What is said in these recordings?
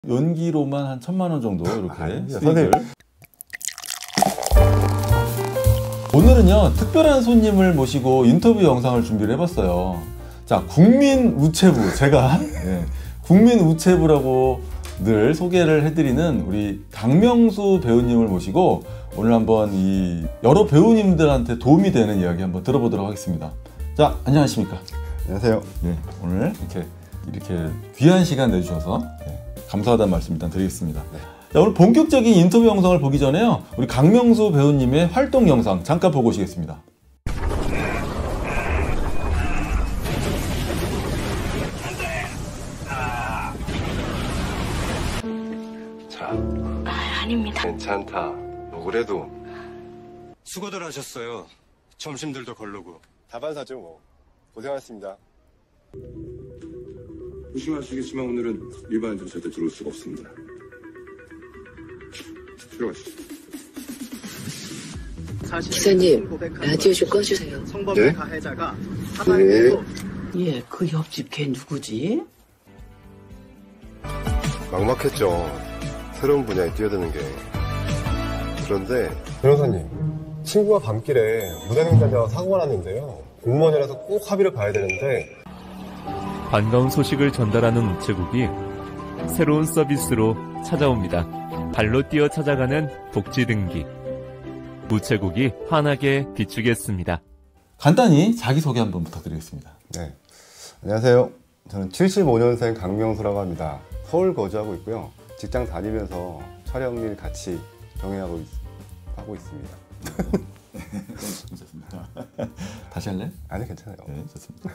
연기로만 한 1,000만 원 정도 이렇게 선생님. 오늘은요 특별한 손님을 모시고 인터뷰 영상을 준비를 해봤어요. 자, 국민우체부, 제가 국민우체부라고 늘 소개를 해드리는 우리 강명수 배우님을 모시고 오늘 한번 이 여러 배우님들한테 도움이 되는 이야기 한번 들어보도록 하겠습니다. 자, 안녕하십니까? 안녕하세요. 네, 오늘 이렇게 귀한 시간 내주셔서 감사하다는 말씀 일단 드리겠습니다. 네. 자, 오늘 본격적인 인터뷰 영상을 보기 전에요, 우리 강명수 배우님의 활동 영상 잠깐 보고 오시겠습니다. 자, 아닙니다. 괜찮다. 뭐 그래도 수고들 하셨어요. 점심들도 걸르고. 다반사죠 뭐. 고생하셨습니다. 조심하시겠지만 오늘은 일반인들은 절대 들어올 수가 없습니다. 들어가시죠. 기사님, 라디오 좀 꺼주세요. 네? 네. 예, 그 옆집 걔 누구지? 막막했죠. 새로운 분야에 뛰어드는 게. 그런데 변호사님, 친구가 밤길에 무단횡단자와 사고가 났는데요. 공무원이라서 꼭 합의를 봐야 되는데. 반가운 소식을 전달하는 우체국이 새로운 서비스로 찾아옵니다. 발로 뛰어 찾아가는 복지 등기. 우체국이 환하게 비추겠습니다. 간단히 자기소개 한번 부탁드리겠습니다. 네. 안녕하세요. 저는 75년생 강명수라고 합니다. 서울 거주하고 있고요. 직장 다니면서 촬영일 같이 병행하고 하고 있습니다. 좋습니다. 다시 할래? 아니, 괜찮아요. 네, 좋습니다.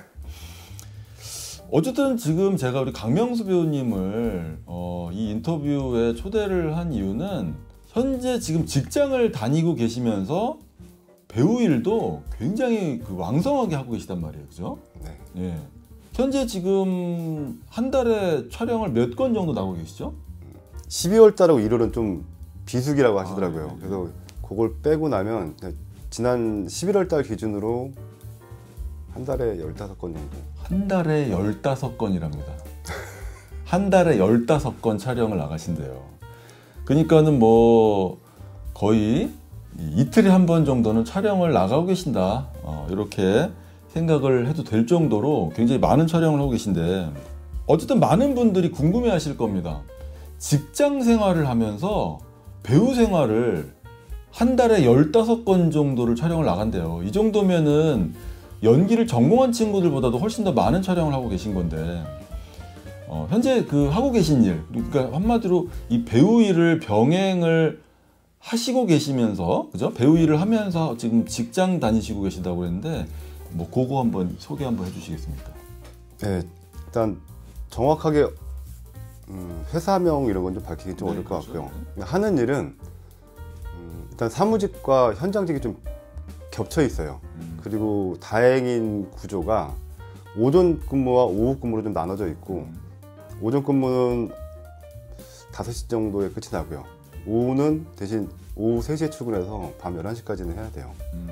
어쨌든 지금 제가 우리 강명수 배우님을 이 인터뷰에 초대를 한 이유는 현재 지금 직장을 다니고 계시면서 배우 일도 굉장히 왕성하게 하고 계시단 말이에요, 그죠? 네. 예. 현재 지금 한 달에 촬영을 몇 건 정도 나오고 계시죠? 12월 달하고 1월은 좀 비수기라고 하시더라고요. 네. 그래서 그걸 빼고 나면 지난 11월 달 기준으로 한 달에 15건 정도. 한 달에 15건이랍니다. 한 달에 15건 촬영을 나가신대요. 그러니까는 뭐 거의 이틀에 한 번 정도는 촬영을 나가고 계신다, 이렇게 생각을 해도 될 정도로 굉장히 많은 촬영을 하고 계신데, 어쨌든 많은 분들이 궁금해 하실 겁니다. 직장 생활을 하면서 배우 생활을 한 달에 15건 정도를 촬영을 나간대요. 이 정도면은 연기를 전공한 친구들보다도 훨씬 더 많은 촬영을 하고 계신 건데, 현재 하고 계신 일, 그러니까 한마디로 이 배우 일을 병행을 하시고 계시면서, 그죠? 배우 일을 하면서 지금 직장 다니시고 계시다고 했는데, 뭐 그거 한번 소개 한번 해주시겠습니까? 네, 일단 정확하게 회사명 이런 건 좀 밝히기 좀 어려울 것 그렇죠. 같고요. 하는 일은 일단 사무직과 현장직이 좀 겹쳐 있어요. 그리고 다행인 구조가 오전 근무와 오후 근무로 좀 나눠져 있고, 오전 근무는 5시 정도에 끝이 나고요. 오후는 대신 오후 3시에 출근해서 밤 11시까지는 해야 돼요.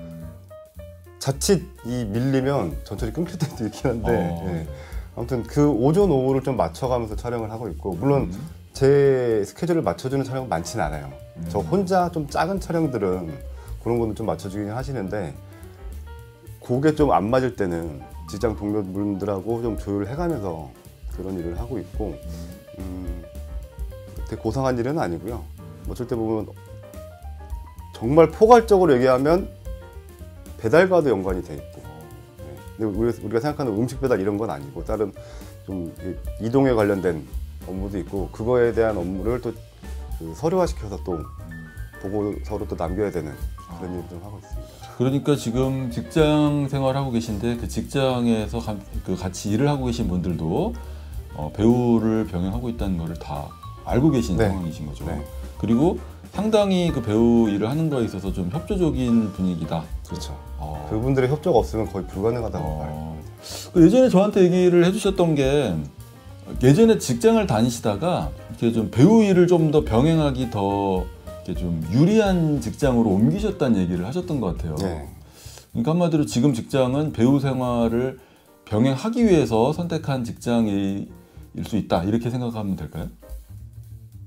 자칫 밀리면 전철이 끊길 때도 있긴 한데, 예. 아무튼 그 오전 오후를 좀 맞춰가면서 촬영을 하고 있고, 물론 제 스케줄을 맞춰주는 촬영은 많지는 않아요. 저 혼자 좀 작은 촬영들은 그런 거는 좀 맞춰주긴 하시는데, 그게 좀 안 맞을 때는 직장 동료분들하고 좀 조율을 해가면서 그런 일을 하고 있고, 되게 고상한 일은 아니고요. 어쩔 때 보면 정말 포괄적으로 얘기하면 배달과도 연관이 돼 있고, 근데 우리가 생각하는 음식 배달 이런 건 아니고 다른 좀 이동에 관련된 업무도 있고, 그거에 대한 업무를 또 서류화시켜서 또 보고서로 또 남겨야 되는 그런 일을 좀 하고 있습니다. 그러니까 지금 직장 생활하고 계신데, 그 직장에서 같이 일을 하고 계신 분들도 배우를 병행하고 있다는 것을 다 알고 계신 상황이신 거죠. 네. 그리고 상당히 그 배우 일을 하는 거에 있어서 좀 협조적인 분위기다. 그렇죠. 그분들의 협조가 없으면 거의 불가능하다고 봐요. 예전에 저한테 얘기를 해주셨던 게, 예전에 직장을 다니시다가 이렇게 좀 배우 일을 좀 더 병행하기 더 이렇게 좀 유리한 직장으로 옮기셨다는 얘기를 하셨던 것 같아요. 네. 그러니까 한마디로 지금 직장은 배우 생활을 병행하기 위해서 선택한 직장일 수 있다, 이렇게 생각하면 될까요?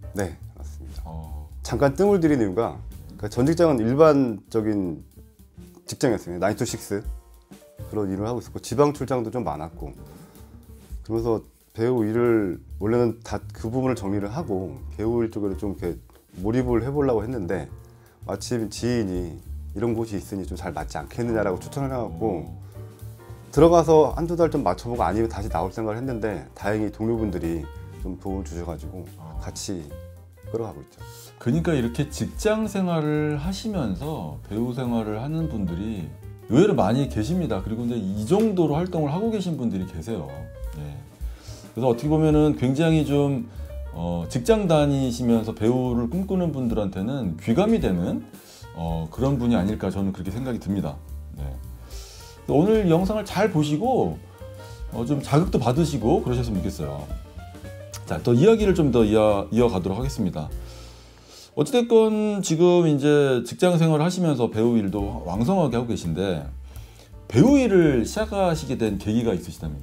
네, 맞습니다. 잠깐 뜸을 들인 이유가 그러니까 전 직장은 일반적인 직장이었어요. 9 to 6 그런 일을 하고 있었고 지방 출장도 좀 많았고 그러면서 배우 일을 원래는 다 그 부분을 정리를 하고 배우 일 쪽으로 좀 이렇게 몰입을 해보려고 했는데 마침 지인이 이런 곳이 있으니 좀 잘 맞지 않겠느냐라고 추천을 해갖고 들어가서 한두 달 좀 맞춰보고 아니면 다시 나올 생각을 했는데 다행히 동료분들이 좀 도움을 주셔가지고 같이 끌어가고 있죠. 그러니까 이렇게 직장 생활을 하시면서 배우 생활을 하는 분들이 의외로 많이 계십니다. 그리고 이제 이 정도로 활동을 하고 계신 분들이 계세요. 예. 그래서 어떻게 보면은 굉장히 좀 직장 다니시면서 배우를 꿈꾸는 분들한테는 귀감이 되는 그런 분이 아닐까 저는 그렇게 생각이 듭니다. 네. 오늘 영상을 잘 보시고 좀 자극도 받으시고 그러셨으면 좋겠어요. 자, 또 이야기를 좀 더 이어가도록 하겠습니다. 어찌됐건 지금 이제 직장 생활을 하시면서 배우 일도 왕성하게 하고 계신데 배우 일을 시작하시게 된 계기가 있으시다면요?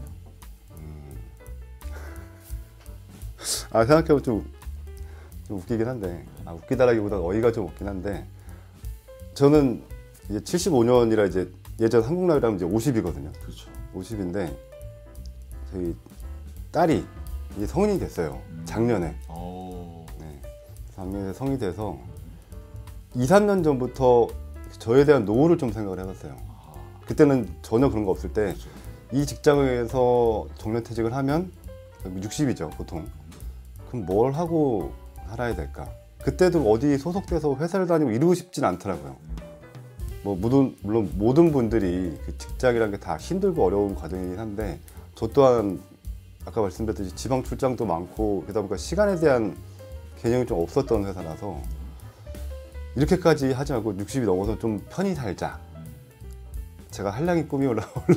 생각해보면 좀 웃기긴 한데 웃기다라기보다 어이가 좀 없긴 한데 저는 이제 75년이라 이제 예전 한국 나이라면 이제 50이거든요. 그렇죠. 50인데 저희 딸이 이제 성인이 됐어요. 작년에. 네. 작년에 성인이 돼서 2, 3년 전부터 저에 대한 노후를 좀 생각을 해봤어요. 그때는 전혀 그런 거 없을 때 이 직장에서 정년퇴직을 하면 60이죠 보통. 그럼 뭘 하고 살아야 될까? 그때도 어디 소속돼서 회사를 다니고 이러고 싶진 않더라고요. 뭐 물론 모든 분들이 그 직장이라는 게 다 힘들고 어려운 과정이긴 한데 저 또한 아까 말씀드렸듯이 지방 출장도 많고 그러다 보니까 시간에 대한 개념이 좀 없었던 회사라서 이렇게까지 하지 말고 60이 넘어서 좀 편히 살자. 제가 한량이 꿈이 올라올래.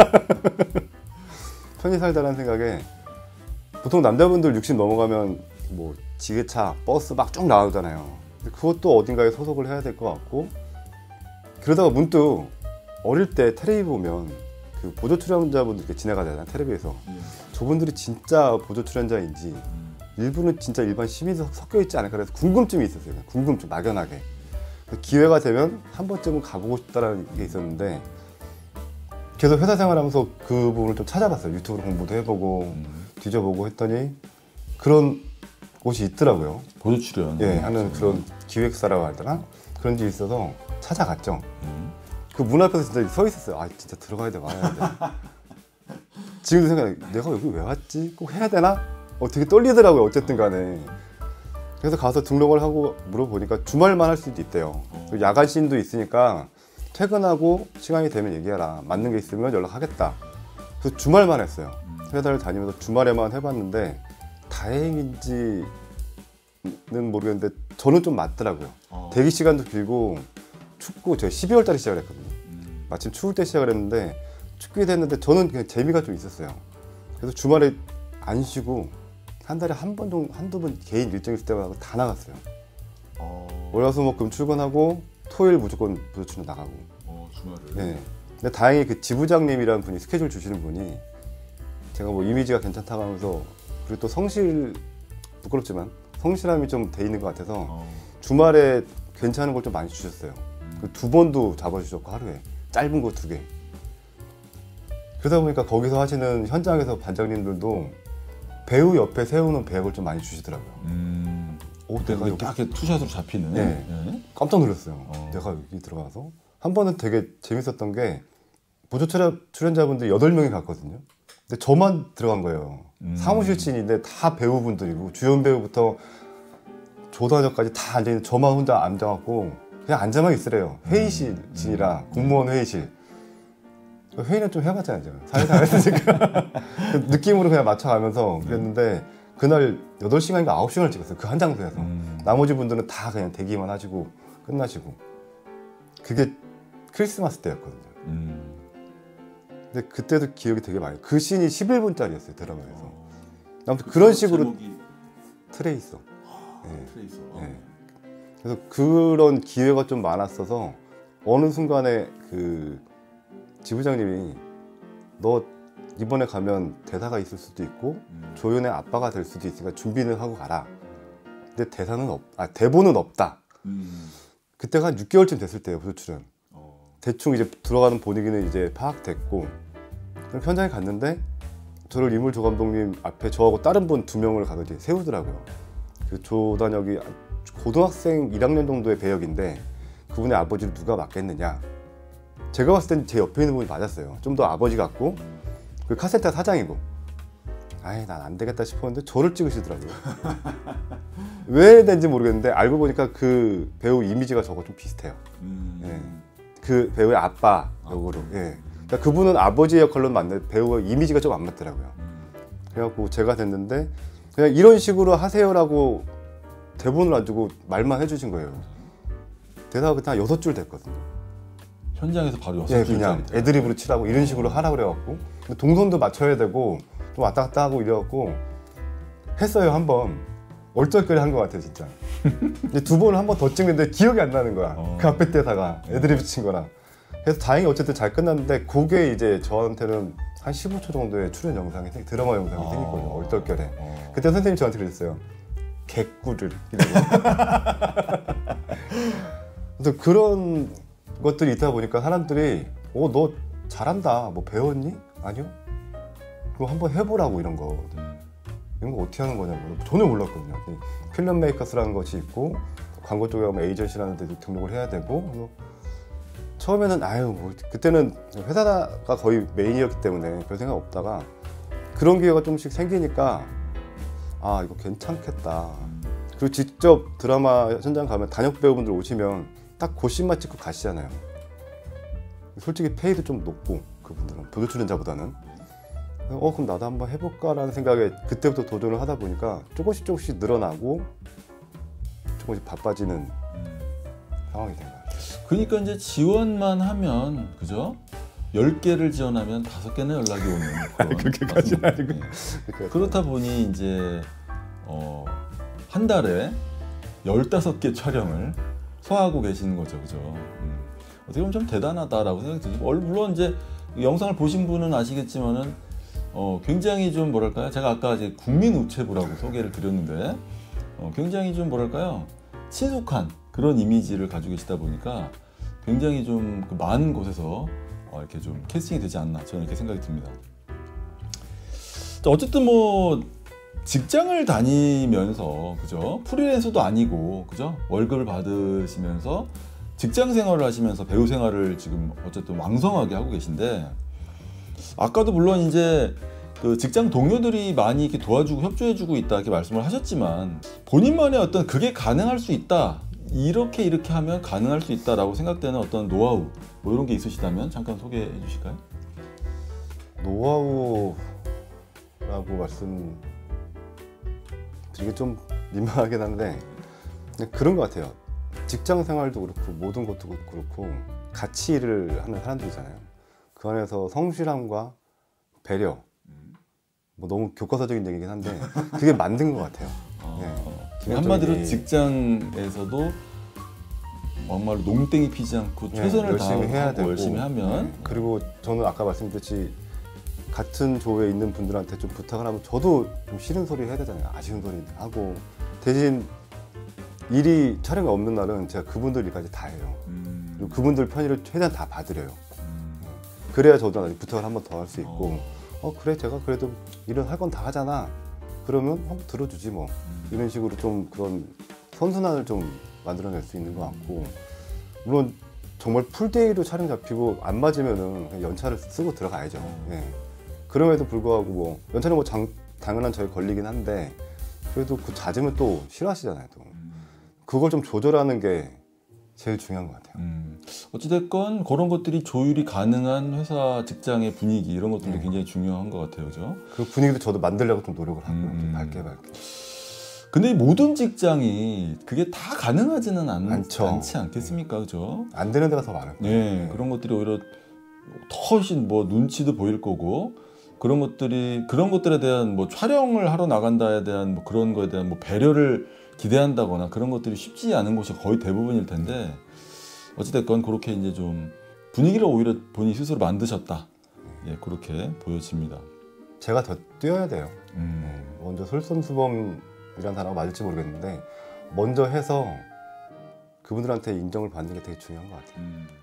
편히 살자라는 생각에 보통 남자분들 60 넘어가면 뭐 지게차, 버스 막 쭉 나오잖아요. 그것도 어딘가에 소속을 해야 될 것 같고 그러다가 문득 어릴 때 텔레비 보면 그 보조 출연자분들 이렇게 지나가잖아요. 텔레비에서. 저분들이 진짜 보조 출연자인지 일부는 진짜 일반 시민도 섞여 있지 않을까 그래서 궁금증이 있었어요. 그냥 궁금증 막연하게. 기회가 되면 한 번쯤은 가보고 싶다라는 게 있었는데 계속 회사 생활하면서 그 부분을 좀 찾아봤어요. 유튜브로 공부도 해보고 뒤져보고 했더니 그런 곳이 있더라고요. 보조 출연. 예, 하는 그런 기획사라고 하더라. 그런 게 있어서 찾아갔죠. 그 문 앞에서 진짜 서 있었어요. 아, 진짜 들어가야 돼, 와야 돼. 지금도 생각해, 내가 여기 왜 왔지? 꼭 해야 되나? 되게 떨리더라고요. 어쨌든 간에. 그래서 가서 등록을 하고 물어보니까 주말만 할 수도 있대요. 야간 씬도 있으니까 퇴근하고 시간이 되면 얘기해라. 맞는 게 있으면 연락하겠다. 그래서 주말만 했어요. 회사를 다니면서 주말에만 해봤는데 다행인지는 모르겠는데 저는 좀 맞더라고요. 대기 시간도 길고 춥고 제가 12월 달에 시작을 했거든요. 마침 추울 때 시작을 했는데 춥게 됐는데 저는 그냥 재미가 좀 있었어요. 그래서 주말에 안 쉬고 한 달에 한 번 정도, 한두 번 개인 일정 있을 때마다 다 나갔어요. 월화수목금 출근하고 토요일 무조건 보조 출연 나가고. 주말을. 네. 근데 다행히 그 지부장님이라는 분이 스케줄 주시는 분이 제가 뭐 이미지가 괜찮다고 하면서 그리고 또 부끄럽지만 성실함이 좀 돼 있는 것 같아서 주말에 괜찮은 걸 좀 많이 주셨어요. 그 2번도 잡아주셨고 하루에 짧은 거 2개. 그러다 보니까 거기서 하시는 현장에서 반장님들도 배우 옆에 세우는 배역을 좀 많이 주시더라고요. 내가 이렇게 투샷으로 잡히는. 네. 네. 깜짝 놀랐어요. 내가 여기 들어가서 한 번은 되게 재밌었던 게 보조 출연자분들 8명이 갔거든요. 근데 저만 들어간 거예요. 사무실 씬인데 다 배우분들이고 주연 배우부터 조단역까지 다 앉아있는 저만 혼자 앉아갖고 그냥 앉아만 있으래요. 회의실 씬이라 공무원 회의실. 회의는 좀 해봤잖아요. 사회생활 했으니까. 그 느낌으로 그냥 맞춰가면서 그랬는데 그날 8시간인가 9시간을 찍었어요. 그 한 장소에서. 나머지 분들은 다 그냥 대기만 하시고 끝나시고. 그게 크리스마스 때였거든요. 근데 그때도 기억이 되게 많이. 그 씬이 11분짜리였어요. 드라마에서. 아무튼 그런 식으로 트레이서. 네. 트레이서. 네. 그래서 그런 기회가 좀 많았어서 어느 순간에 그 지부장님이 너 이번에 가면 대사가 있을 수도 있고 조연의 아빠가 될 수도 있으니까 준비는 하고 가라. 근데 대본은 없다. 그때가 한 6개월쯤 됐을 때예요, 부조 출연. 대충 이제 들어가는 분위기는 이제 파악됐고, 그럼 현장에 갔는데 저를 이물조 감독님 앞에 저하고 다른 분 2명을 가서 이제 세우더라고요. 그 조단혁이 고등학생 1학년 정도의 배역인데 그분의 아버지를 누가 맡겠느냐. 제가 봤을 땐 제 옆에 있는 분이 맞았어요. 좀 더 아버지 같고, 그 카센터 사장이고. 아이, 난 안 되겠다 싶었는데 저를 찍으시더라고요. 왜 된지 모르겠는데 알고 보니까 그 배우 이미지가 저거 좀 비슷해요. 예. 그 배우의 아빠 역으로. 예. 그러니까 그분은 아버지 역할로 맞는데 배우가 이미지가 좀 안 맞더라고요. 그래갖고 제가 됐는데 그냥 이런 식으로 하세요라고 대본을 안 주고 말만 해주신 거예요. 대사가 그냥 6줄 됐거든요. 현장에서 바로 6줄. 예, 그냥 애드립으로 치라고 이런 식으로 하라 그래갖고 동선도 맞춰야 되고 좀 왔다 갔다 하고 이래갖고 했어요. 한번 얼떨결에 한 것 같아요, 진짜. 근데 2번을 한 번 더 찍는데 기억이 안 나는 거야. 그 앞에 대사가 애드립 친 거라. 그래서 다행히 어쨌든 잘 끝났는데 그게 이제 저한테는 한 15초 정도의 출연 영상이 드라마 영상이 생겼거든요. 얼떨결에. 그때 선생님이 저한테 그랬어요. 개꿀을. 그래서 그런 것들이 있다 보니까 사람들이 너 잘한다. 뭐 배웠니? 아니요. 그럼 한번 해보라고 이런 거. 이런 거 어떻게 하는 거냐고 전혀 몰랐거든요. 필름 메이커스라는 것이 있고 광고 쪽에 가면 에이전시라는 데도 등록을 해야 되고 처음에는 뭐 그때는 회사가 거의 메인이었기 때문에 별 생각 없다가 그런 기회가 조금씩 생기니까 이거 괜찮겠다. 그리고 직접 드라마 현장 가면 단역 배우분들 오시면 딱 그 씬만 찍고 가시잖아요. 솔직히 페이도 좀 높고 그분들은 부조 출연자보다는 그럼 나도 한번 해볼까라는 생각에 그때부터 도전을 하다 보니까 조금씩 늘어나고 조금씩 바빠지는 상황이 된 거예요. 그러니까 이제 지원만 하면 그죠? 10개를 지원하면 5개는 연락이 오는 그렇게까지는 아니고. 그렇다 보니 이제 한 달에 15개 촬영을 소화하고 계시는 거죠, 그죠? 어떻게 보면 좀 대단하다라고 생각이 들죠. 물론 이제 영상을 보신 분은 아시겠지만은 굉장히 좀 뭐랄까요? 제가 아까 이제 국민 우체부라고 소개를 드렸는데 굉장히 좀 뭐랄까요? 친숙한 그런 이미지를 가지고 계시다 보니까 굉장히 좀 많은 곳에서 이렇게 좀 캐스팅이 되지 않나 저는 이렇게 생각이 듭니다. 자, 어쨌든 뭐 직장을 다니면서 그죠? 프리랜서도 아니고 그죠? 월급을 받으시면서 직장 생활을 하시면서 배우 생활을 지금 어쨌든 왕성하게 하고 계신데 아까도 물론 이제 그 직장 동료들이 많이 이렇게 도와주고 협조해주고 있다 이렇게 말씀을 하셨지만 본인만의 어떤 그게 가능할 수 있다 이렇게 하면 가능할 수 있다라고 생각되는 어떤 노하우 뭐 이런 게 있으시다면 잠깐 소개해 주실까요? 노하우라고 말씀드리기 좀 민망하긴 한데 그런 것 같아요. 직장 생활도 그렇고 모든 것도 그렇고 같이 일을 하는 사람들이잖아요. 그 안에서 성실함과 배려 뭐 너무 교과서적인 얘기긴 한데 그게 만든 것 같아요. 네. 한마디로 직장에서도 정말로 농땡이 피지 않고 최선을 열심히 해야 되고 열심히 하면 그리고 저는 아까 말씀드렸듯이 같은 조에 있는 분들한테 좀 부탁을 하면 저도 좀 싫은 소리 해야 되잖아요. 아쉬운 소리 하고 대신 일이 촬영이 없는 날은 제가 그분들 일까지 다 해요. 그리고 그분들 편의를 최대한 다 봐드려요. 그래야 저도 부탁을 한 번 더 할 수 있고 그래 제가 그래도 일은 할 건 다 하잖아. 그러면 한번 들어주지 뭐. 이런 식으로 좀 그런 선순환을 좀 만들어낼 수 있는 것 같고 물론 정말 풀데이로 촬영 잡히고 안 맞으면은 그냥 연차를 쓰고 들어가야죠. 예. 그럼에도 불구하고 뭐 연차는 뭐 당연한 저희 권리긴 한데 그래도 그 잦으면 또 싫어하시잖아요. 또. 그걸 좀 조절하는 게 제일 중요한 것 같아요. 어찌됐건 그런 것들이 조율이 가능한 회사 직장의 분위기 이런 것들도 굉장히 중요한 것 같아요. 그죠? 그 분위기도 저도 만들려고 좀 노력을 하고 좀 밝게. 근데 모든 직장이 그게 다 가능하지는 않지 않겠습니까? 그죠? 안 되는 데가 더 많아요. 네, 그런 것들이 오히려 훨씬 뭐 눈치도 보일 거고 그런 것들에 대한 뭐 촬영을 하러 나간다에 대한 뭐 그런 거에 대한 뭐 배려를 기대한다거나 그런 것들이 쉽지 않은 곳이 거의 대부분일 텐데 어찌됐건 그렇게 이제 좀 분위기를 오히려 본인 스스로 만드셨다. 예, 그렇게 보여집니다. 제가 더 뛰어야 돼요. 먼저 솔선수범이라는 단어가 맞을지 모르겠는데 먼저 해서 그분들한테 인정을 받는 게 되게 중요한 것 같아요.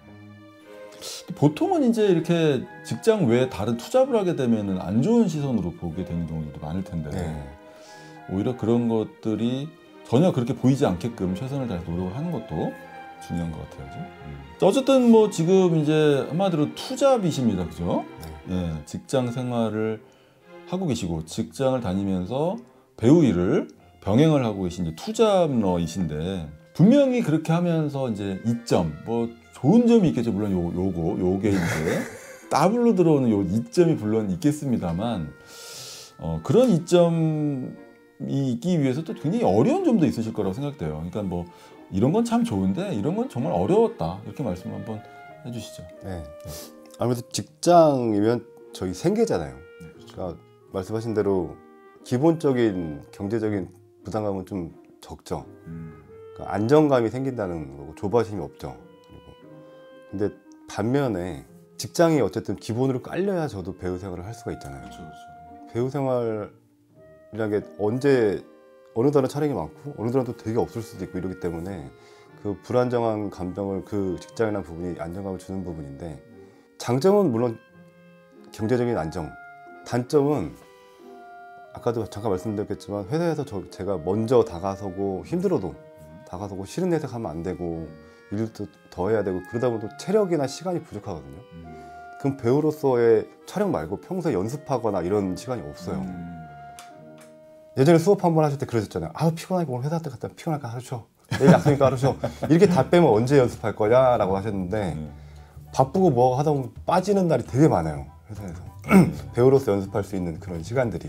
보통은 이제 이렇게 직장 외에 다른 투잡을 하게 되면은 안 좋은 시선으로 보게 되는 경우도 많을 텐데 네. 오히려 그런 것들이 전혀 그렇게 보이지 않게끔 최선을 다해서 노력을 하는 것도 중요한 것 같아요. 그죠? 어쨌든 뭐 지금 이제 한마디로 투잡이십니다. 그죠? 예, 직장 생활을 하고 계시고 직장을 다니면서 배우 일을 병행을 하고 계신 이제 투잡러이신데 분명히 그렇게 하면서 이제 이점 뭐 좋은 점이 있겠죠. 물론 요게 이제 더블로 들어오는 요 이점이 물론 있겠습니다만 그런 이점이 있기 위해서 또 굉장히 어려운 점도 있으실 거라고 생각돼요. 그러니까 뭐 이런 건 참 좋은데 이런 건 정말 어려웠다 이렇게 말씀을 한번 해주시죠. 네. 아무래도 직장이면 저희 생계잖아요. 그러니까 말씀하신 대로 기본적인 경제적인 부담감은 좀 적죠. 그러니까 안정감이 생긴다는 거고 조바심이 없죠. 근데 반면에 직장이 어쨌든 기본으로 깔려야 저도 배우 생활을 할 수가 있잖아요. 그렇죠. 배우 생활이라는 게 언제 어느 달은 촬영이 많고 어느 달은 또 되게 없을 수도 있고 이러기 때문에 그 불안정한 감정을 그 직장이라는 부분이 안정감을 주는 부분인데 장점은 물론 경제적인 안정, 단점은 아까도 잠깐 말씀드렸겠지만 회사에서 제가 먼저 다가서고 힘들어도 다가서고 싫은 회사 가면 안 되고 일도 더 해야 되고 그러다 보면 또 체력이나 시간이 부족하거든요. 그럼 배우로서의 촬영 말고 평소에 연습하거나 이런 시간이 없어요. 예전에 수업 한 번 하실 때 그러셨잖아요. 아 피곤하니까 오늘 회사 때 갔다 피곤하니까 하루 쉬어. 내일 약속이니까 하루 쉬어. 이렇게 다 빼면 언제 연습할 거냐 라고 하셨는데 바쁘고 뭐 하다 보면 빠지는 날이 되게 많아요. 회사에서. 배우로서 연습할 수 있는 그런 시간들이.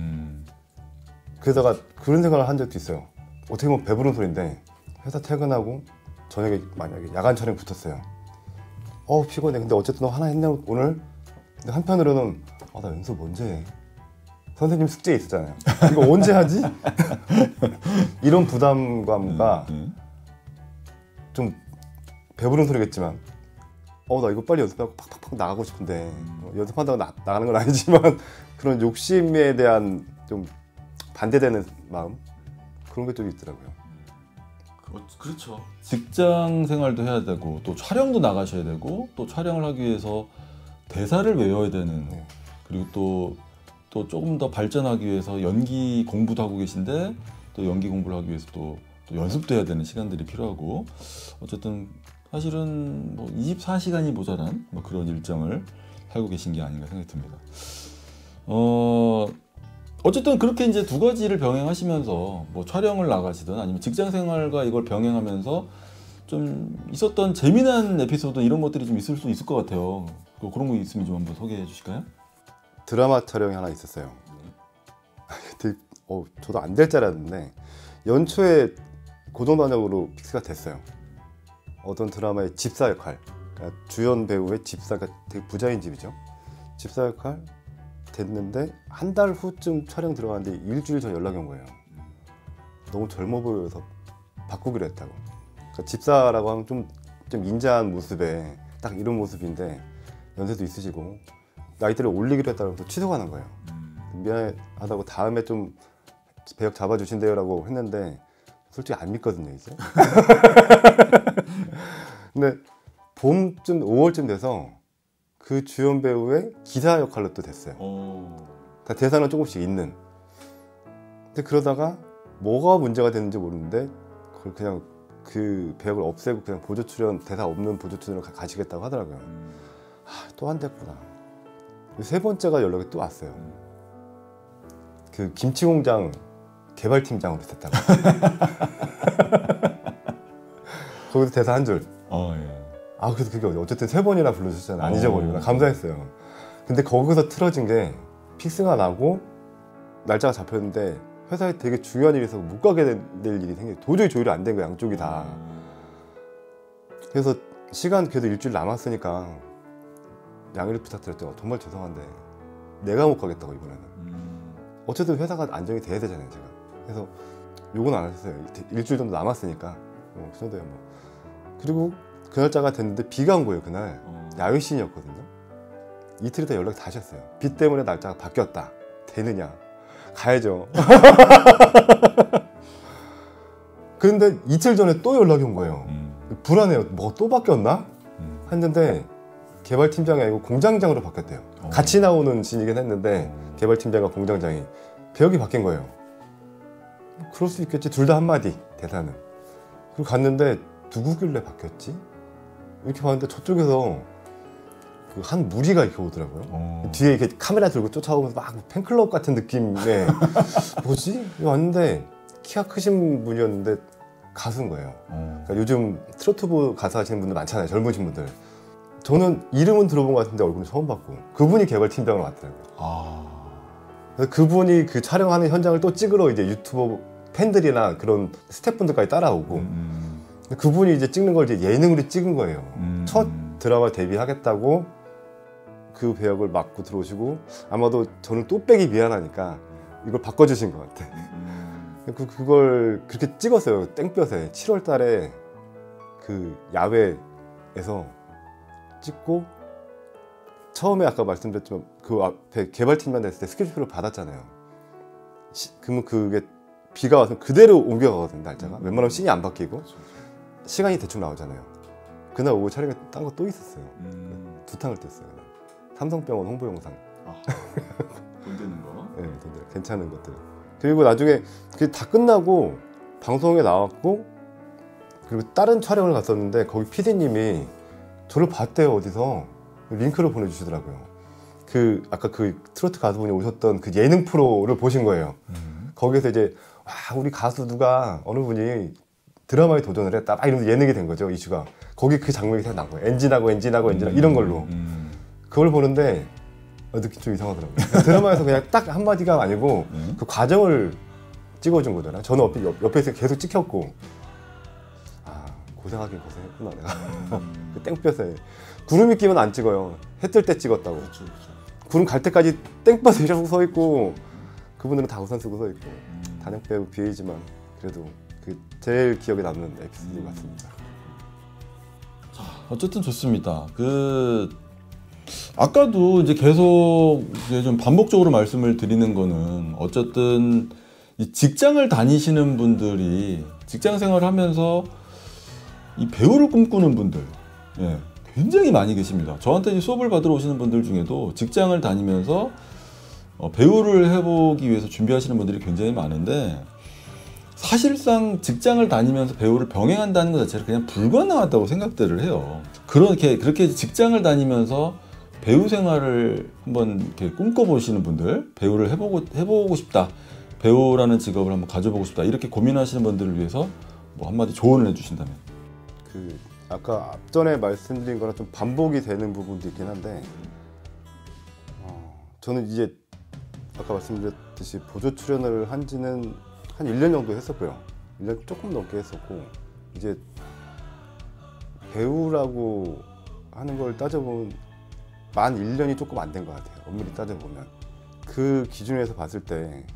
그러다가 그런 생각을 한 적도 있어요. 어떻게 보면 배부른 소리인데 회사 퇴근하고 저녁에 만약에 야간 촬영 붙었어요. 피곤해. 근데 어쨌든 너 하나 했네 오늘. 근데 한편으로는 나 연습 언제 해? 선생님 숙제 있었잖아요. 이거 언제 하지? 이런 부담감과 좀 배부른 소리겠지만 나 이거 빨리 연습하고 팍팍팍 나가고 싶은데 연습한다고 나가는 건 아니지만 그런 욕심에 대한 좀 반대되는 마음 그런 게 좀 있더라고요. 그렇죠. 직장 생활도 해야 되고 또 촬영도 나가셔야 되고 또 촬영을 하기 위해서 대사를 외워야 되는 그리고 또 조금 더 발전하기 위해서 연기 공부도 하고 계신데 또 연기 공부를 하기 위해서 또 연습도 해야 되는 시간들이 필요하고 어쨌든 사실은 뭐 24시간이 모자란 뭐 그런 일정을 살고 계신 게 아닌가 생각이 듭니다. 어쨌든 그렇게 이제 두 가지를 병행하시면서 뭐 촬영을 나가시든 아니면 직장 생활과 이걸 병행하면서 좀 있었던 재미난 에피소드 이런 것들이 좀 있을 수 있을 것 같아요. 그런 거 있으면 좀 한번 소개해 주실까요? 드라마 촬영이 하나 있었어요. 저도 안 될 줄 알았는데 연초에 고정단역으로 픽스가 됐어요. 어떤 드라마의 집사 역할, 그러니까 주연 배우의 집사가 되게 부자인 집이죠. 집사 역할 됐는데 한 달 후쯤 촬영 들어갔는데 일주일 전 연락이 온 거예요. 너무 젊어 보여서 바꾸기로 했다고. 그러니까 집사라고 하면 좀 인자한 모습에 딱 이런 모습인데 연세도 있으시고 나이대를 올리기로 했다고 해서 취소가 난 거예요. 미안하다고 다음에 좀 배역 잡아주신대요 라고 했는데 솔직히 안 믿거든요 이제. 근데 봄쯤 5월쯤 돼서 그 주연 배우의 기사 역할로 또 됐어요. 다 대사는 조금씩 있는. 근데 그러다가 뭐가 문제가 됐는지 모르는데 그걸 그냥 그 배역을 없애고 그냥 보조 출연 대사 없는 보조 출연을 가시겠다고 하더라고요. 또 안 됐구나. 세 번째가 연락이 또 왔어요. 그 김치공장 개발팀장으로 됐다고. 거기서 대사 한 줄. 그래서 그게 어쨌든 세 번이나 불러주셨잖아요. 안 잊어버리구나. 감사했어요. 근데 거기서 틀어진 게 픽스가 나고 날짜가 잡혔는데 회사에 되게 중요한 일이 있어서 못 가게 될 일이 생겨. 도저히 조율이 안 된 거야 양쪽이 다. 그래서 시간 그래도 일주일 남았으니까 양해를 부탁드렸죠. 정말 죄송한데 내가 못 가겠다고 이번에는. 어쨌든 회사가 안정이 돼야 되잖아요 제가. 그래서 욕은 안 하셨어요. 일주일 정도 남았으니까 그 정도야 뭐. 그리고 그 날짜가 됐는데 비가 온 거예요 그날. 야외 시인이었거든요. 이틀 있다 연락이 다시 왔어요. 비 때문에 날짜가 바뀌었다. 되느냐. 가야죠. 근데 이틀 전에 또 연락이 온 거예요. 불안해요. 뭐 또 바뀌었나? 했는데 개발팀장이 아니고 공장장으로 바뀌었대요. 같이 나오는 신이긴 했는데 개발팀장과 공장장이 배역이 바뀐 거예요. 그럴 수 있겠지. 둘 다 한마디 대사는. 그리고 갔는데 누구길래 바뀌었지? 이렇게 봤는데 저쪽에서 그 한 무리가 이렇게 오더라고요. 뒤에 이렇게 카메라 들고 쫓아오면서 막 팬클럽 같은 느낌의 뭐지? 왔는데 키가 크신 분이었는데 가수인 거예요. 그러니까 요즘 트로트부 가수 하시는 분들 많잖아요. 젊으신 분들. 저는 이름은 들어본 것 같은데 얼굴은 처음 봤고 그분이 개발팀장으로 왔더라고요. 그래서 그분이 그 촬영하는 현장을 또 찍으러 이제 유튜버 팬들이나 그런 스태프분들까지 따라오고 그분이 이제 찍는 걸 이제 예능으로 찍은 거예요. 첫 드라마 데뷔하겠다고 그 배역을 맡고 들어오시고 아마도 저는 또 빼기 미안하니까 이걸 바꿔주신 것 같아. 그걸 그렇게 찍었어요. 땡볕에 7월 달에 그 야외에서 찍고 처음에 아까 말씀드렸지만 그 앞에 개발팀만 됐을 때 스케줄표를 받았잖아요. 그러면 그게 비가 와서 그대로 옮겨가거든요. 날짜가 웬만하면 씬이 안 바뀌고 시간이 대충 나오잖아요. 그날 오후 촬영에 딴 거 또 있었어요. 두 탕을 뗐어요. 삼성병원 홍보 영상. 돈 되는 거? 네, 괜찮은 것들. 그리고 나중에 그게 다 끝나고 방송에 나왔고 그리고 다른 촬영을 갔었는데 거기 PD님이 저를 봤대요. 어디서 링크를 보내주시더라고요. 그 아까 그 트로트 가수분이 오셨던 그 예능 프로를 보신 거예요. 거기서 이제 와, 우리 가수 누가 어느 분이 드라마에 도전을 했다 막 이러면서 예능이 된 거죠. 이슈가. 거기 그 장면이 생각난 거예요. 엔진하고 이런 걸로. 그걸 보는데 느낌 좀 이상하더라고요. 드라마에서 그냥 딱 한마디가 아니고 그 과정을 찍어준 거잖아요. 저는 옆에서 계속 찍혔고 아 고생하긴 고생했구나 내가. 그 땡볕에 구름이 끼면 안 찍어요. 해 뜰 때 찍었다고. 그렇죠. 구름 갈 때까지 땡볕에 이러고 서 있고 그분들은 다 우산 쓰고 서 있고 단역 배우 BA지만 그래도 그 제일 기억에 남는 에피소드 같습니다. 어쨌든 좋습니다. 아까도 이제 계속 이제 좀 반복적으로 말씀을 드리는 거는 어쨌든 이 직장을 다니시는 분들이 직장 생활을 하면서 이 배우를 꿈꾸는 분들 굉장히 많이 계십니다. 저한테 이제 수업을 받으러 오시는 분들 중에도 직장을 다니면서 배우를 해보기 위해서 준비하시는 분들이 굉장히 많은데 사실상 직장을 다니면서 배우를 병행한다는 것 자체는 그냥 불가능하다고 생각들을 해요. 그렇게 직장을 다니면서 배우 생활을 한번 이렇게 꿈꿔보시는 분들, 배우를 해보고 싶다, 배우라는 직업을 한번 가져보고 싶다 이렇게 고민하시는 분들을 위해서 뭐 한마디 조언을 해주신다면? 그 아까 앞전에 말씀드린 거랑 좀 반복이 되는 부분도 있긴 한데 저는 이제 아까 말씀드렸듯이 보조 출연을 한 지는 한 1년 정도 했었고요. 1년 조금 넘게 했었고 이제 배우라고 하는 걸 따져보면 만 1년이 조금 안 된 것 같아요. 엄밀히 따져보면 그 기준에서 봤을 때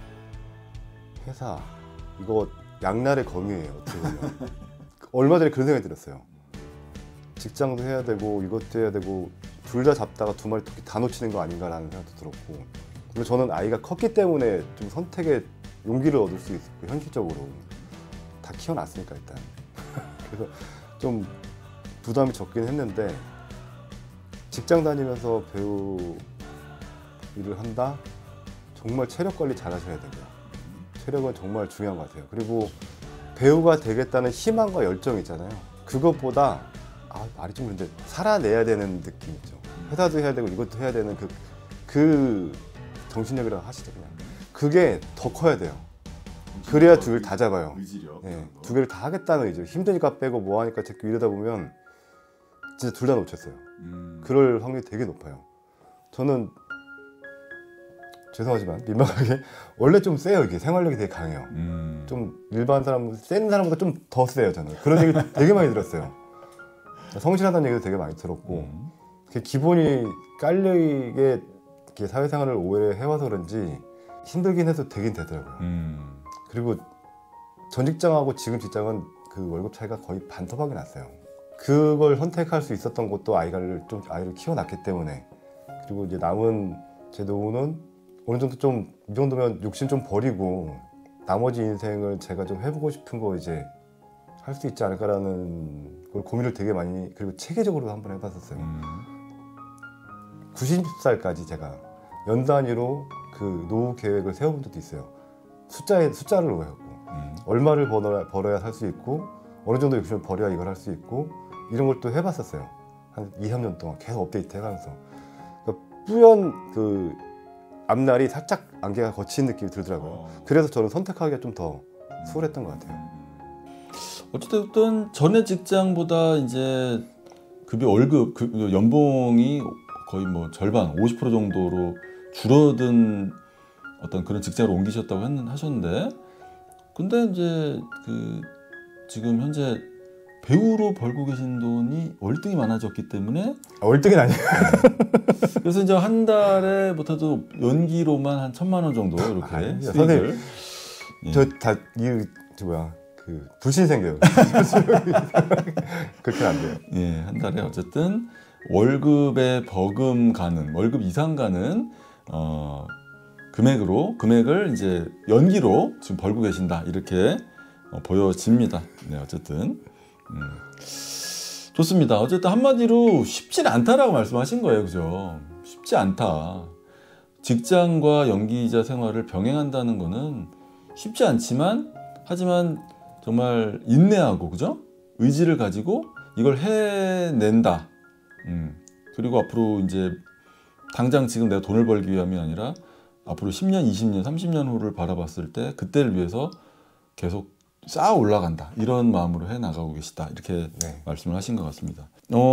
회사 이거 양날의 검이에요. 어떻게 보면 얼마 전에 그런 생각이 들었어요. 직장도 해야 되고 이것도 해야 되고 둘 다 잡다가 두 마리 토끼 다 놓치는 거 아닌가라는 생각도 들었고 그리고 저는 아이가 컸기 때문에 좀 선택에 용기를 얻을 수 있었고 현실적으로 다 키워놨으니까 일단 그래서 좀 부담이 적긴 했는데 직장 다니면서 배우 일을 한다? 정말 체력 관리 잘 하셔야 되고요. 체력은 정말 중요한 것 같아요. 그리고 배우가 되겠다는 희망과 열정이 있잖아요. 그것보다 말이 좀 그런데 살아내야 되는 느낌 있죠. 회사도 해야 되고 이것도 해야 되는 그 정신력이라고 하시죠. 그냥 그게 더 커야 돼요. 그래야 두 개를 다 잡아요. 의지력. 두 개를 다 하겠다는 의지. 힘드니까 빼고 뭐하니까 자꾸 이러다 보면 진짜 둘 다 놓쳤어요. 그럴 확률이 되게 높아요. 저는 죄송하지만 민망하게 원래 좀 세요. 이게 생활력이 되게 강해요. 좀 일반 사람 센 사람보다 좀 더 세요. 저는 그런 얘기 되게 많이 들었어요. 성실하다는 얘기도 되게 많이 들었고 기본이 깔리게 사회생활을 오래 해와서 그런지 힘들긴 해도 되긴 되더라고요. 그리고 전 직장하고 지금 직장은 그 월급 차이가 거의 반토막이 났어요. 그걸 선택할 수 있었던 것도 아이를 키워놨기 때문에 그리고 이제 남은 제 노후는 어느 정도 좀 이 정도면 욕심 좀 버리고 나머지 인생을 제가 좀 해보고 싶은 거 이제 할 수 있지 않을까라는 걸 고민을 되게 많이 그리고 체계적으로 한번 해봤었어요. 90살까지 제가 연 단위로 그 노후 계획을 세워본 적도 있어요. 숫자를 놓고 얼마를 벌어야 살 수 있고 어느 정도 욕심을 버려야 이걸 할 수 있고 이런 걸 또 해봤었어요. 한 2, 3년 동안 계속 업데이트 해가면서 그러니까 뿌연 그 앞날이 살짝 안개가 거친 느낌이 들더라고요. 그래서 저는 선택하기가 좀 더 수월했던 것 같아요. 어쨌든 전에 직장보다 이제 월급 연봉이 거의 뭐 절반 50% 정도로 줄어든 어떤 그런 직장으로 옮기셨다고 하셨는데, 근데 이제 그 지금 현재 배우로 벌고 계신 돈이 월등히 많아졌기 때문에 월등은 아니에요. 그래서 이제 한 달에 못해도 연기로만 한 1,000만 원 정도 이렇게 수익을. 그 불신 생겨요. 그렇게 안 돼요. 예, 한 달에 어쨌든 월급에 버금 가는, 월급 이상 가는 금액을 이제 연기로 지금 벌고 계신다 이렇게 보여집니다. 네, 어쨌든 좋습니다. 어쨌든 한마디로 쉽진 않다라고 말씀하신 거예요, 그죠? 쉽지 않다. 직장과 연기자 생활을 병행한다는 거는 쉽지 않지만 하지만 정말 인내하고 그죠? 의지를 가지고 이걸 해낸다. 그리고 앞으로 이제 당장 지금 내가 돈을 벌기 위함이 아니라 앞으로 10년, 20년, 30년 후를 바라봤을 때 그때를 위해서 계속 쌓아 올라간다. 이런 마음으로 해 나가고 계시다. 이렇게 네. 말씀을 하신 것 같습니다.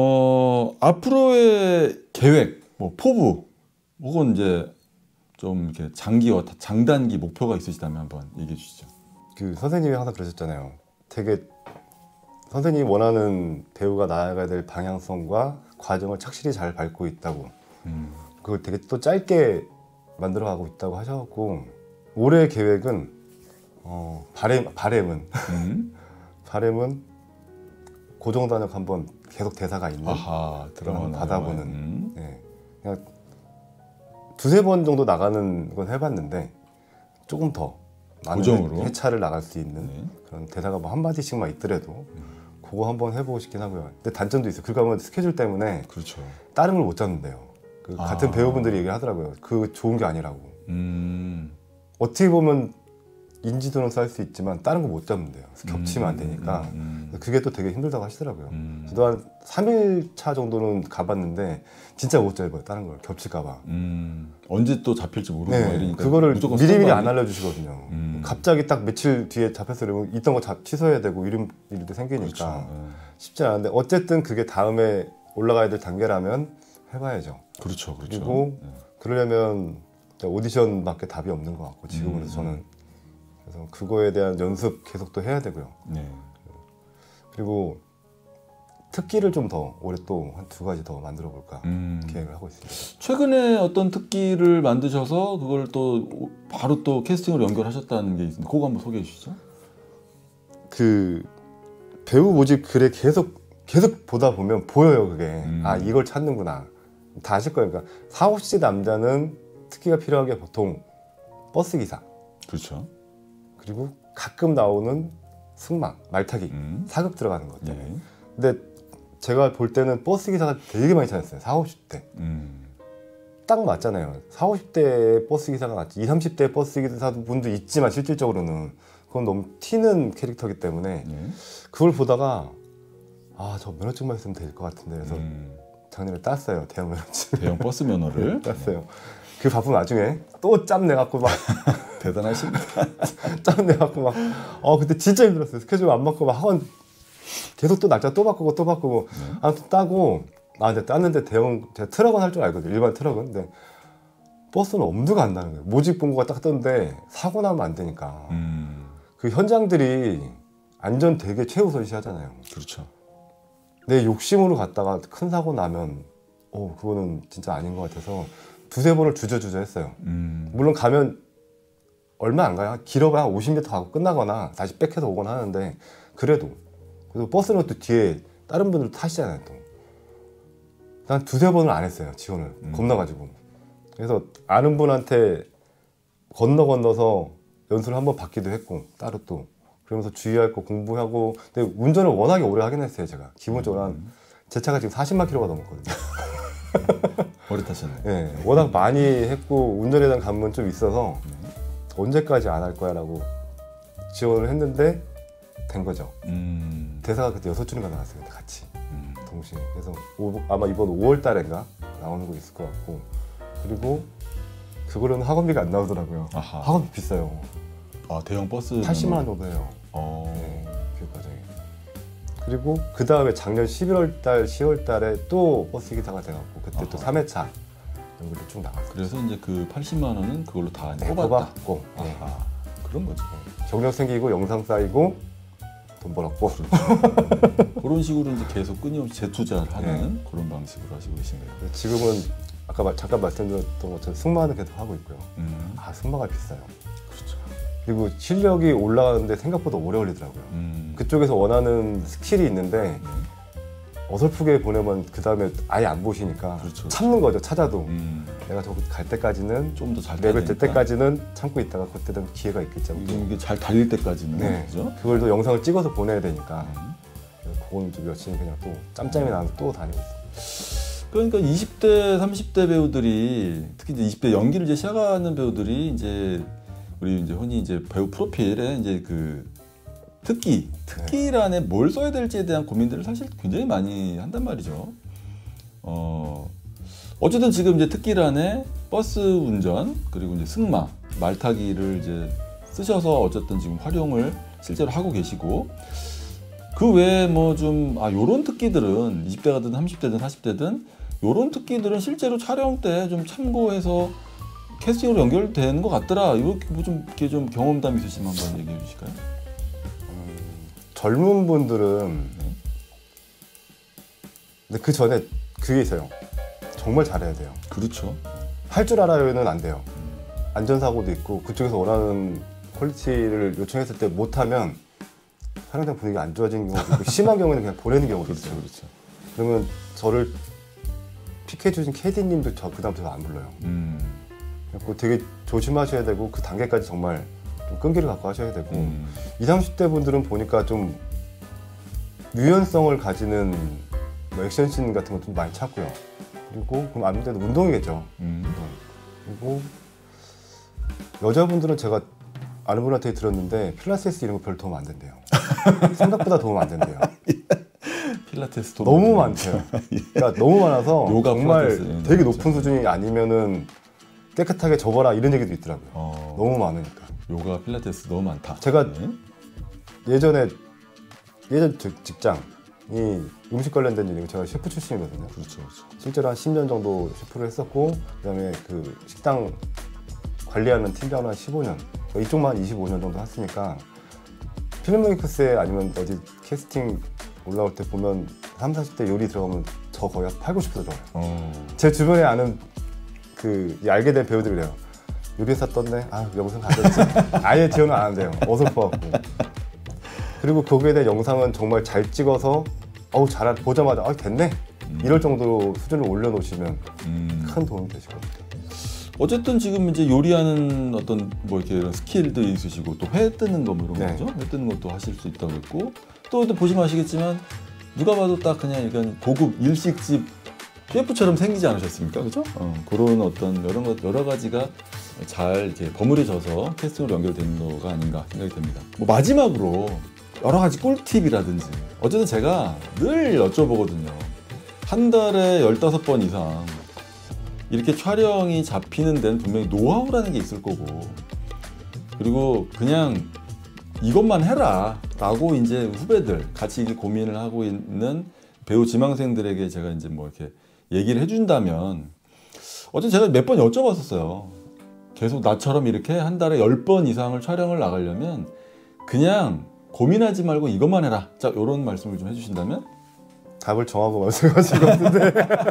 앞으로의 계획, 뭐 포부 혹은 이제 좀 이렇게 장기와 장단기 목표가 있으시다면 한번 얘기해 주시죠. 그 선생님이 항상 그러셨잖아요. 되게 선생님이 원하는 배우가 나아가야 될 방향성과 과정을 착실히 잘 밟고 있다고. 그걸 되게 또 짧게 만들어가고 있다고 하셔갖고 올해 계획은 바램은 고정단역 한번 계속 대사가 있는 드라마 받아보는. 네. 그냥 두세 번 정도 나가는 건 해봤는데 조금 더 고정으로 회차를 나갈 수 있는 네. 그런 대사가 뭐 한마디씩만 있더라도 그거 한번 해보고 싶긴 하고요. 근데 단점도 있어요. 그거 하면 스케줄 때문에 그렇죠. 다른 걸 못 잡는데요. 같은 배우분들이 얘기하더라고요. 그거 좋은 게 아니라고. 어떻게 보면 인지도는 쌓일 수 있지만 다른 거 못 잡는데요. 겹치면 안 되니까. 그게 또 되게 힘들다고 하시더라고요. 저도 한 3일차 정도는 가봤는데 진짜 못 잡아요. 다른 걸 겹칠까 봐. 언제 또 잡힐지 모르고 네, 이러니까 그거를 무조건 미리미리 안 알려주시거든요. 갑자기 딱 며칠 뒤에 잡혔어 이러면 있던 거 취소해야 되고 이런 일도 생기니까 그렇죠. 쉽지 않은데 어쨌든 그게 다음에 올라가야 될 단계라면 해봐야죠. 그렇죠. 그리고 그러려면 오디션밖에 답이 없는 것 같고 지금으로서 저는 그래서 그거에 대한 연습 계속 또 해야 되고요. 네. 그리고 특기를 좀 더 올해 또 한 2가지 더 만들어 볼까 계획을 하고 있습니다. 최근에 어떤 특기를 만드셔서 그걸 또 바로 또 캐스팅으로 연결하셨다는 게 있는데 그거 한번 소개해 주시죠. 그 배우 모집 글에 계속 보다 보면 보여요. 그게 이걸 찾는구나. 다 아실 거예요. 그러니까 40, 50대 남자는 특기가 필요한 게 보통 버스 기사. 그렇죠. 그리고 가끔 나오는 승마, 말타기, 사급 들어가는 것 때문에. 네. 근데 제가 볼 때는 버스 기사가 되게 많이 찾았어요. 40, 50대. 딱 맞잖아요. 40, 50대 버스 기사가 낫지. 20, 30대 버스 기사 분도 있지만 실질적으로는 그건 너무 튀는 캐릭터이기 때문에 그걸 보다가 저 면허증만 있으면 될 것 같은데 그래서 작년에 땄어요. 대형 면허증. 대형 버스 면허를 땄어요. 그 바쁜 와중에 또 짬 내갖고 막 대단하십니다. 짬 내갖고 막 그때 진짜 힘들었어요. 스케줄 안 맞고 막 학원 계속 또 날짜 또 바꾸고 아무튼 따고 이제 땄는데 제가 트럭은 할 줄 알거든요. 일반 트럭은. 근데 버스는 엄두가 안 나는 거예요. 모집 본거가 딱 떴는데 사고 나면 안 되니까 그 현장들이 안전 되게 최우선시 하잖아요. 그렇죠. 내 욕심으로 갔다가 큰 사고 나면 그거는 진짜 아닌 것 같아서 두세 번을 주저주저 했어요. 물론 가면 얼마 안 가요. 길어봐야 50m 가고 끝나거나 다시 백해서 오거나 하는데 그래도 버스는 또 뒤에 다른 분들 타시잖아요. 또 난 두세 번을 안 했어요. 지원을 겁나가지고. 그래서 아는 분한테 건너서 연수를 한번 받기도 했고 따로 또 그러면서 주의할 거 공부하고. 근데 운전을 워낙에 오래 하긴 했어요. 제가 기본적으로 제 차가 지금 40만 킬로가 넘었거든요. 오래 타셨네. 네, 워낙 많이 했고 운전에 대한 감은 좀 있어서 언제까지 안 할 거야 라고 지원을 했는데 된 거죠. 대사가 그때 6줄인가 나왔어요. 그때 같이 동시에. 그래서 아마 이번 5월 달인가 나오는 거 있을 것 같고. 그리고 그거로는 학원비가 안 나오더라고요. 아하. 학원비 비싸요. 아, 대형 버스 80만 원 정도 해요. 네, 교육과정이. 그리고 그 다음에 작년 11월 달, 10월 달에 또 버스 기사가 돼갖고 그때 또 3회차 연구를 쭉 나갔어요. 그래서 이제 그 80만 원은 그걸로 다 네, 뽑았다. 뽑았고. 네. 아하, 그런 거죠. 경력 생기고 영상 쌓이고 돈 벌었고. 그런 식으로 이제 계속 끊임없이 재투자를 하는 그런 방식으로 하시고 계신 거예요. 지금은 아까 잠깐 말씀드렸던 것처럼 승마는 계속 하고 있고요. 아, 승마가 비싸요. 그렇죠. 그리고 실력이 올라가는데 생각보다 오래 걸리더라고요. 그쪽에서 원하는 스킬이 있는데 어설프게 보내면 그 다음에 아예 안 보시니까 그렇죠. 참는 거죠. 찾아도 내가 저거 갈 때까지는 좀 더 잘 레벨 될 때까지는 참고 있다가 그때는 기회가 있겠죠. 이게 잘 달릴 때까지는 네. 그죠? 그걸 또 영상을 찍어서 보내야 되니까 그건 좀 열심히 그냥 또 짬짬이 나면서 또 다니고 있어요. 그러니까 20대, 30대 배우들이 특히 이제 20대 연기를 이제 시작하는 배우들이 이제 우리 이제 흔히 이제 배우 프로필에 이제 그 특기란에 뭘 써야 될지에 대한 고민들을 사실 굉장히 많이 한단 말이죠. 어쨌든 지금 이제 특기란에 버스 운전 그리고 이제 승마, 말타기를 이제 쓰셔서 어쨌든 지금 활용을 실제로 하고 계시고 그 외에 뭐 좀 요런 특기들은 20대가든 30대든 40대든 요런 특기들은 실제로 촬영 때 좀 참고해서 캐스팅으로 연결되는 것 같더라. 이렇게 뭐 좀 이렇게 좀 경험담 있으시면 한번 얘기해 주실까요? 젊은 분들은 근데 그 전에 그게 있어요. 정말 잘해야 돼요. 그렇죠. 할 줄 알아요는 안 돼요. 안전사고도 있고 그쪽에서 원하는 퀄리티를 요청했을 때 못하면 촬영장 분위기가 안 좋아지는 경우도 있고 심한 경우는 그냥 보내는 경우도 있어요. 그렇죠. 그러면 저를 픽해주신 캐디님도 저 그다음부터 안 불러요. 그래서 되게 조심하셔야 되고 그 단계까지 정말 좀 끈기를 갖고 하셔야 되고 20, 30대 분들은 보니까 좀 유연성을 가지는 뭐 액션씬 같은 거 좀 많이 찾고요. 그리고 그럼 아무래도 운동이겠죠. 그리고 여자분들은 제가 아는 분한테 들었는데 필라테스 이런 거 별 도움 안 된대요. 생각보다 도움 안 된대요. 필라테스 너무 많대요. 그러니까 너무 많아서 요가, 정말 필라테스, 되게 그렇죠. 높은 수준이 아니면은 깨끗하게 접어라 이런 얘기도 있더라고요. 너무 많으니까. 요가, 필라테스 너무 많다. 제가 예전 직장이 음식 관련된 일이고 제가 셰프 출신이거든요. 그렇죠, 그렇죠. 실제로 한 10년 정도 셰프를 했었고 그다음에 그 식당 관리하는 팀장을 한 15년 이쪽만 25년 정도 했으니까 필름메이커스에 아니면 어디 캐스팅 올라올 때 보면 30, 40대 요리 들어가면 저 거의 한 8, 90% 들어가요. 제 주변에 아는 알게 된 배우들이래요. 요리사 떴네. 아, 영상 가졌지. 아예 지원을 안 한대요. 어설퍼갖고. 그리고 거기에 대한 영상은 정말 잘 찍어서 보자마자 됐네. 이럴 정도로 수준을 올려놓으시면 큰 도움이 되시거든요. 어쨌든 지금 이제 요리하는 어떤 뭐 이렇게 이런 스킬도 있으시고 또 회 뜨는 거 뭐 이런 거죠. 회 뜨는 것도 하실 수 있다고 했고 또 보시면 아시겠지만 누가 봐도 딱 그냥 이건 고급 일식집 셰프처럼 생기지 않으셨습니까? 그죠? 그런 어떤 여러 가지가 잘 이렇게 버무려져서 캐스팅으로 연결되는 거가 아닌가 생각이 됩니다. 뭐 마지막으로 여러 가지 꿀팁이라든지 어쨌든 제가 늘 여쭤보거든요. 한 달에 15번 이상 이렇게 촬영이 잡히는 데는 분명히 노하우라는 게 있을 거고 그리고 그냥 이것만 해라 라고 이제 후배들 같이 이게 고민을 하고 있는 배우 지망생들에게 제가 이제 뭐 이렇게 얘기를 해준다면 어쨌든 제가 몇 번 여쭤봤었어요. 계속 나처럼 이렇게 한 달에 10번 이상을 촬영을 나가려면 그냥 고민하지 말고 이것만 해라. 자, 이런 말씀을 좀 해주신다면? 답을 정하고 말씀하신 것 같은데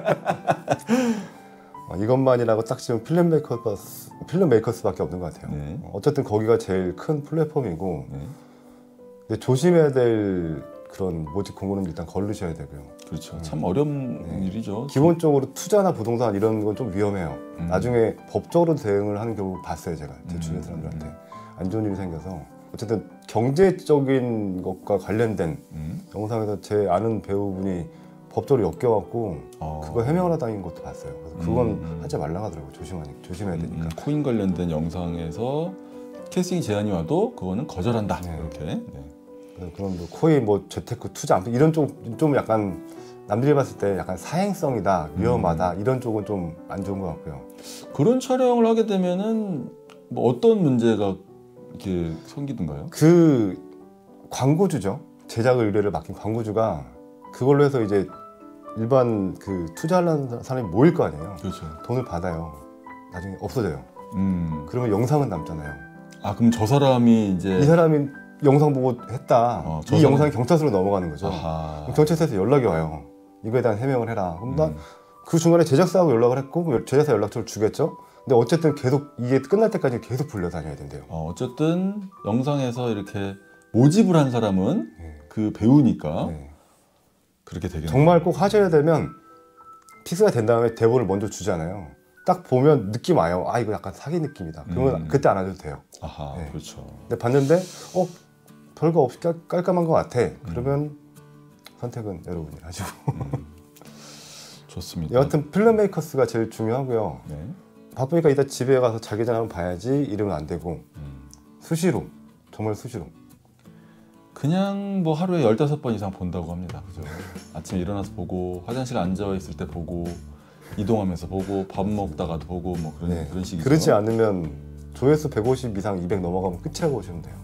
이것만이라고 딱 지금 필름메이커스밖에 없는 것 같아요. 네. 어쨌든 거기가 제일 큰 플랫폼이고 근데 조심해야 될 그런 모집 공고는 일단 걸르셔야 되고요. 그렇죠. 참 어려운 일이죠. 기본적으로 투자나 부동산 이런 건 좀 위험해요. 나중에 법적으로 대응을 하는 경우 봤어요. 제가 제 주변 사람들한테 안 좋은 일이 생겨서 어쨌든 경제적인 것과 관련된 영상에서 제 아는 배우분이 법적으로 엮여갖고 그거 해명을 당한 것도 봤어요. 그래서 그건 하지 말라고 하더라고요. 조심해야 되니까. 코인 관련된 영상에서 캐스팅 제안이 와도 그거는 거절한다. 네. 이렇게. 네. 그런 뭐 코인, 뭐 재테크 투자 이런 쪽 좀 약간 남들이 봤을 때 약간 사행성이다, 위험하다 이런 쪽은 좀 안 좋은 것 같고요. 그런 촬영을 하게 되면은 뭐 어떤 문제가 이렇게 생기던가요? 그 광고주죠. 제작 의뢰를 맡긴 광고주가 그걸로 해서 이제 일반 그 투자하는 사람이 모일 거 아니에요. 그렇죠. 돈을 받아요. 나중에 없어져요. 그러면 영상은 남잖아요. 아 그럼 저 사람이 이제 이 사람이 영상 보고 했다. 이 영상이 경찰서로 넘어가는 거죠. 아하. 경찰서에서 연락이 와요. 이거에 대한 해명을 해라. 그럼 나 그 중간에 제작사하고 연락을 했고 제작사 연락처를 주겠죠. 근데 어쨌든 계속 이게 끝날 때까지 계속 불려다녀야 된대요. 어쨌든 영상에서 이렇게 모집을 한 사람은 네. 그 배우니까 네. 그렇게 되겠네요. 정말 꼭 하셔야 되면 픽스가 된 다음에 대본을 먼저 주잖아요. 딱 보면 느낌 와요. 아 이거 약간 사기 느낌이다. 그러면 그때 안 하셔도 돼요. 아하, 네. 그렇죠. 근데 봤는데 별거 없이 깔끔한 것 같아. 그러면 선택은 여러분이 하시고. 좋습니다. 여하튼 필름메이커스가 제일 중요하고요. 네. 바쁘니까 이따 집에 가서 자기장 한번 봐야지 이러면 안 되고 수시로, 정말 수시로. 그냥 뭐 하루에 15번 이상 본다고 합니다. 그죠? 아침에 일어나서 보고, 화장실 앉아 있을 때 보고, 이동하면서 보고, 밥 먹다가도 보고, 뭐 그런 식이죠. 그렇지 않으면 조회수 150 이상 200 넘어가면 끝이라고 보시면 돼요.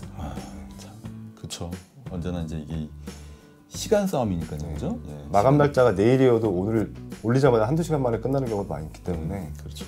그렇죠. 언제나 이제 이게 시간 싸움이니까요, 그죠? 예, 마감 날짜가 내일이어도 오늘 올리자마자 한두 시간 만에 끝나는 경우도 많이 있기 때문에. 그렇죠.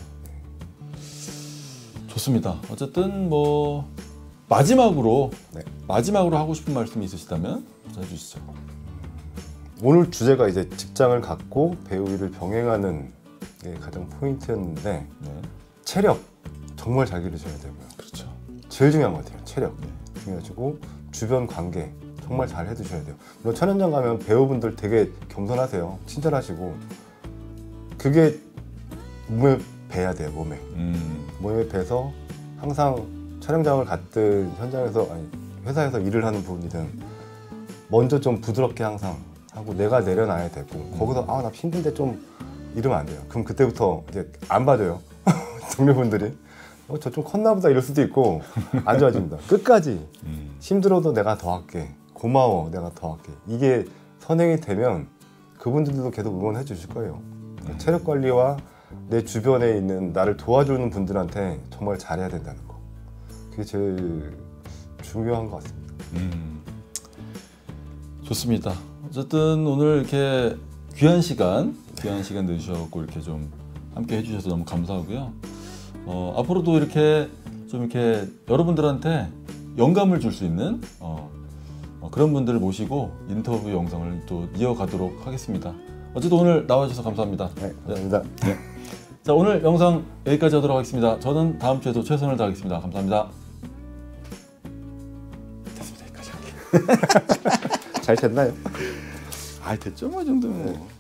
좋습니다. 어쨌든 뭐 마지막으로 하고 싶은 말씀이 있으시다면 해주시죠. 오늘 주제가 이제 직장을 갖고 배우 일을 병행하는 게 가장 포인트였는데 체력 정말 잘 기르셔야 되고요. 그렇죠. 제일 중요한 것 같아요. 체력 중요하시고 주변 관계 정말 잘 해두셔야 돼요. 물론 촬영장 가면 배우분들 되게 겸손하세요. 친절하시고 그게 몸에 배야 돼요. 몸에 배서 항상 촬영장을 갔든 현장에서 회사에서 일을 하는 분이든 먼저 좀 부드럽게 항상 하고 내가 내려놔야 되고 거기서 나 힘든데 좀 이러면 안 돼요. 그럼 그때부터 이제 안 봐줘요. 동료분들이 저 좀 컸나 보다 이럴 수도 있고 안 좋아집니다. 끝까지 힘들어도 내가 더 할게. 고마워 내가 더 할게. 이게 선행이 되면 그분들도 계속 응원해 주실 거예요. 체력 관리와 내 주변에 있는 나를 도와주는 분들한테 정말 잘해야 된다는 거. 그게 제일 중요한 것 같습니다. 좋습니다. 어쨌든 오늘 이렇게 귀한 시간 내주셔서 이렇게 좀 함께 해주셔서 너무 감사하고요. 앞으로도 이렇게 여러분들한테 영감을 줄 수 있는 그런 분들을 모시고 인터뷰 영상을 또 이어가도록 하겠습니다. 어쨌든 오늘 나와주셔서 감사합니다. 네, 감사합니다. 네. 자, 오늘 영상 여기까지 하도록 하겠습니다. 저는 다음 주에도 최선을 다하겠습니다. 감사합니다. 됐습니다. 여기까지 할게요. 잘 됐나요? 됐죠, 뭐 이 정도면.